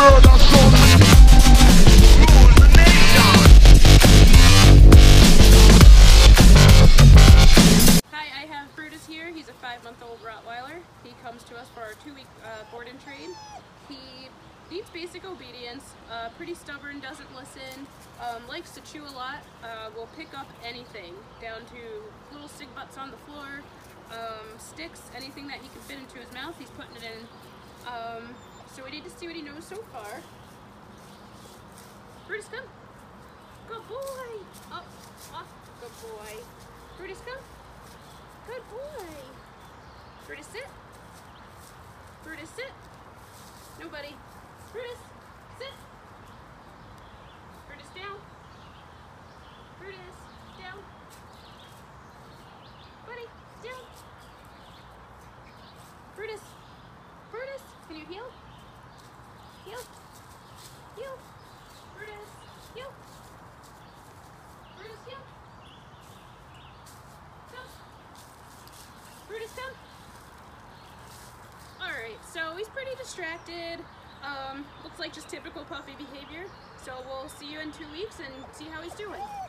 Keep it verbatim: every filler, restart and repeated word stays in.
Hi, I have Brutus here. He's a five-month-old Rottweiler. He comes to us for our two-week uh, board and train. He needs basic obedience, uh, pretty stubborn, doesn't listen, um, likes to chew a lot, uh, will pick up anything, down to little stick butts on the floor, um, sticks, anything that he can fit into his mouth, he's putting it in. Um, so we need to see what he knows so far. Brutus, come. Good boy. Up, off. Good boy. Brutus, come. Good boy. Brutus, sit. Brutus, sit. Nobody. Brutus, sit. Brutus, down. Brutus, down. Buddy, down. Brutus. Brutus, can you heel? Heel. Heel. Brutus, heel. Brutus, heel. Come. Brutus, come. Alright, so he's pretty distracted. Um, looks like just typical puppy behavior. So we'll see you in two weeks and see how he's doing.